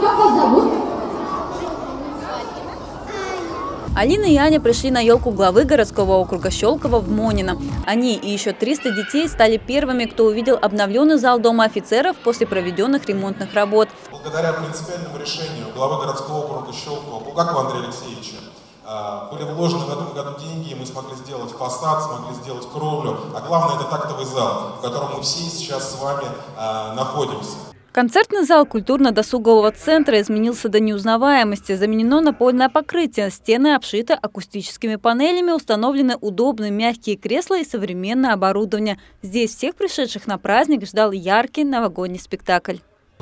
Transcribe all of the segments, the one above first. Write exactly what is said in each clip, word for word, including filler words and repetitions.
Как вас зовут? Алина и Аня пришли на елку главы городского округа Щелково в Монино. Они и еще триста детей стали первыми, кто увидел обновленный зал Дома офицеров после проведенных ремонтных работ. Благодаря принципиальному решению главы городского округа Щелково Булгакова Андрея Алексеевича были вложены в этом году деньги, и мы смогли сделать фасад, смогли сделать кровлю, а главное — это тактовый зал, в котором мы все сейчас с вами находимся. Концертный зал культурно-досугового центра изменился до неузнаваемости. Заменено напольное покрытие, стены обшиты акустическими панелями, установлены удобные мягкие кресла и современное оборудование. Здесь всех пришедших на праздник ждал яркий новогодний спектакль.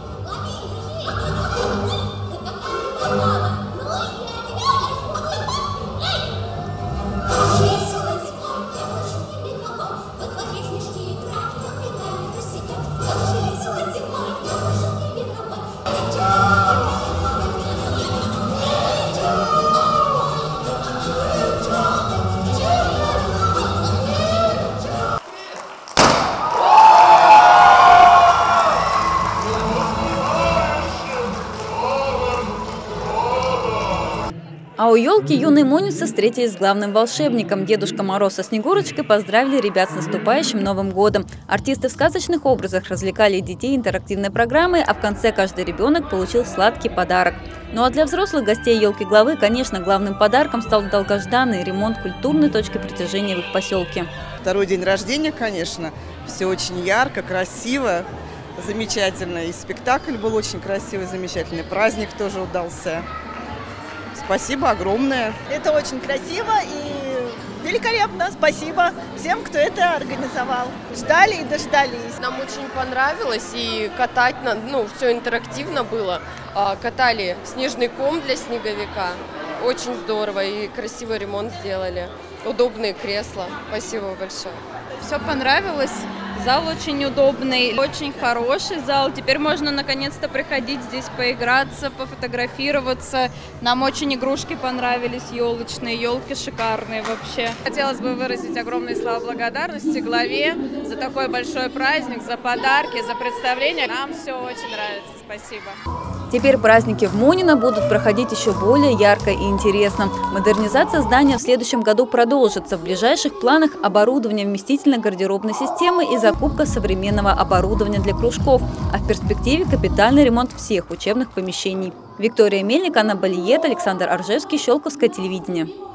А у елки юные моницы встретились с главным волшебником. Дедушка Мороз со Снегурочкой поздравили ребят с наступающим Новым годом. Артисты в сказочных образах развлекали детей интерактивной программой, а в конце каждый ребенок получил сладкий подарок. Ну а для взрослых гостей елки главы, конечно, главным подарком стал долгожданный ремонт культурной точки притяжения в их поселке. Второй день рождения, конечно, все очень ярко, красиво, замечательно. И спектакль был очень красивый, замечательный, праздник тоже удался. Спасибо огромное. Это очень красиво и великолепно. Спасибо всем, кто это организовал. Ждали и дождались. Нам очень понравилось, и катать, ну, все интерактивно было. Катали снежный ком для снеговика. Очень здорово, и красивый ремонт сделали. Удобные кресла. Спасибо большое. Все понравилось. Зал очень удобный, очень хороший зал. Теперь можно наконец-то приходить здесь поиграться, пофотографироваться. Нам очень игрушки понравились, елочные, елки шикарные вообще. Хотелось бы выразить огромные слова благодарности главе за такой большой праздник, за подарки, за представление. Нам все очень нравится. Спасибо. Теперь праздники в Монино будут проходить еще более ярко и интересно. Модернизация здания в следующем году продолжится. В ближайших планах оборудование вместительной гардеробной системы и закупка современного оборудования для кружков. А в перспективе капитальный ремонт всех учебных помещений. Виктория Мельник, Анна Балиет, Александр Аржевский, Щелковское телевидение.